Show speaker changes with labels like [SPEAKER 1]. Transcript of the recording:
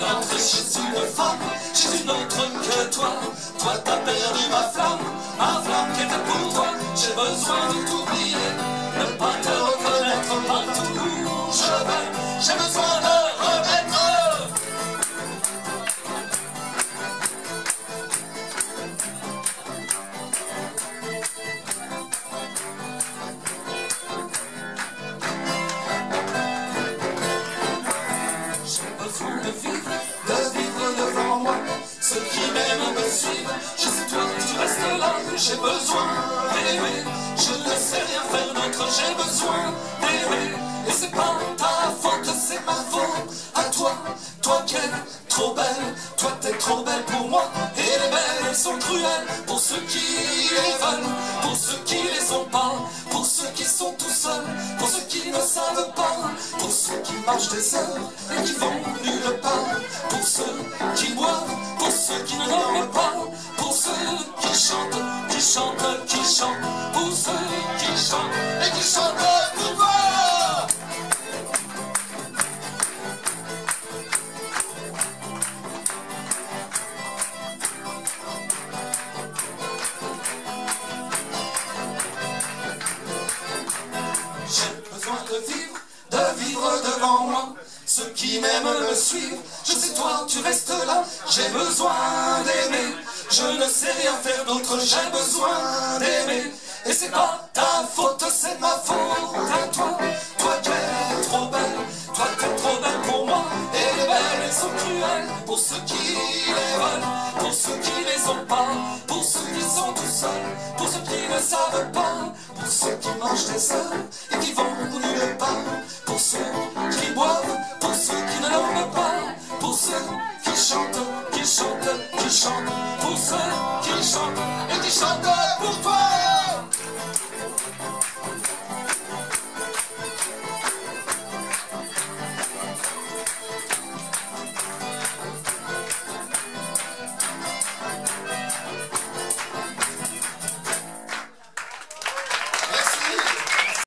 [SPEAKER 1] entre chez une femme, chez une autre que toi. Toi t'as perdu ma flamme qui était pour toi. J'ai besoin de t'oublier, ne pas te reconnaître partout où je vais. J'ai besoin de remettre. J'ai besoin de vivre devant moi. Ceux qui m'aiment me suivent, je sais toi, tu restes là. J'ai besoin d'aimer, je ne sais rien faire d'autre. J'ai besoin d'aimer, et c'est pas ta faute, c'est ma faute. À toi, toi qui es trop belle, toi t'es trop belle pour moi. Et les belles, elles sont cruelles pour ceux qui les veulent, pour ceux qui les ont pas, pour ceux qui sont tout seuls, pour ceux qui ne savent pas, pour ceux qui marchent des heures et qui vont nulle part, pour ceux qui boivent, pour ceux qui ne dorment pas, pour ceux qui chantent, qui chantent, qui chantent, pour ceux qui chantent et qui chantent pour moi. J'ai besoin de vivre devant moi. Ceux qui m'aiment me suivent, je sais toi, tu restes là. J'ai besoin d'aimer, je ne sais rien faire d'autre. J'ai besoin d'aimer, et c'est pas ta faute, c'est ma faute. À toi, toi qui es trop belle, toi t'es trop belle pour moi. Et les belles, elles sont cruelles pour ceux qui les veulent, pour ceux qui les ont pas, pour ceux qui sont tout seuls, pour ceux qui ne savent pas, pour ceux qui mangent des heures et qui vont nulle part, pour ceux qui boivent, pour ceux qui ne dorment pas, pour ceux qui chantent, qui chantent, qui chantent, pour ceux qui chantent et qui chantent.